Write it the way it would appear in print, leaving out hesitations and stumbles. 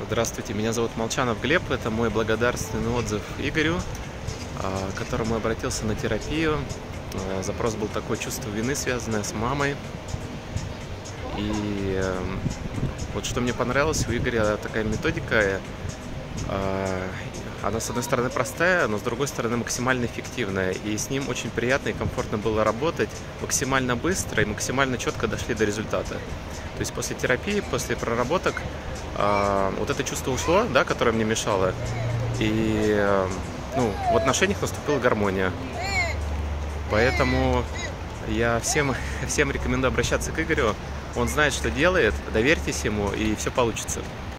Здравствуйте, меня зовут Молчанов Глеб. Это мой благодарственный отзыв Игорю, к которому обратился на терапию. Запрос был такой: чувство вины, связанное с мамой. И вот что мне понравилось у Игоря: такая методика. Она, с одной стороны, простая, но с другой стороны, максимально эффективная. И с ним очень приятно и комфортно было работать. Максимально быстро и максимально четко дошли до результата. То есть после терапии, после проработок, вот это чувство ушло, да, которое мне мешало. И в отношениях наступила гармония. Поэтому я всем рекомендую обращаться к Игорю. Он знает, что делает. Доверьтесь ему, и все получится.